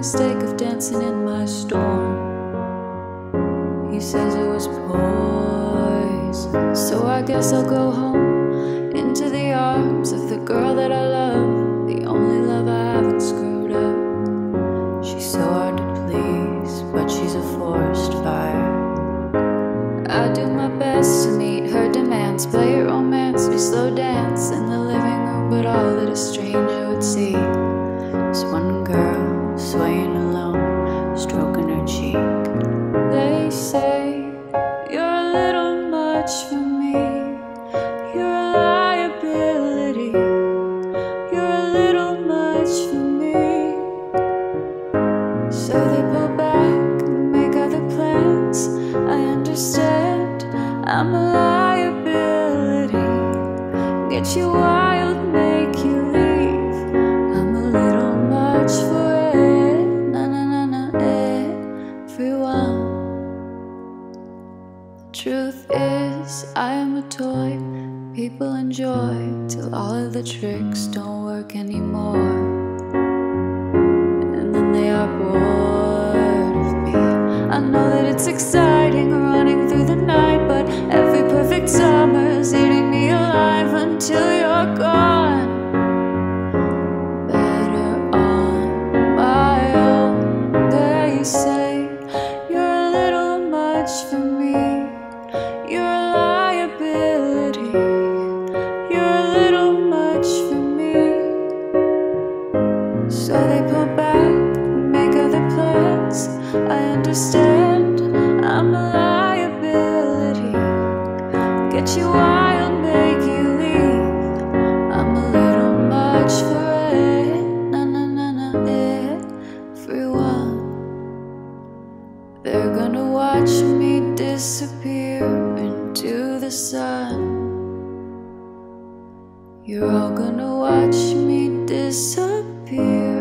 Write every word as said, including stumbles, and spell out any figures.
mistake of dancing in my storm. He says it was poison, so I guess I'll go home, into the arms of the girl that I love, the only love I haven't screwed up. She's so hard to please, but she's a forest fire. I do my best to meet her demands, play a romance, we slow dance in the living room, but all that a stranger would see is one girl swaying alone, stroking her cheek. They say you're a little much for me, you're a liability, you're a little much for me. So they pull back and make other plans. I understand, I'm a liability, get you wild, make you leave. I'm a little much for it, na na na na, everyone. Truth is, I am a toy people enjoy, till all of the tricks don't work anymore. And then they are bored of me. I know that it's exciting running through the night, but every perfect summer's eating me alive until you're gone. Better on my own. They say you're a little much for me, you're a liability, you're a little much for me. So they pull back, make other plans. I understand, I'm a liability, get you wild, make you leave. I'm a little much for it, na na na na, everyone. They're gonna watch me disappear into the sun. You're all gonna watch me disappear.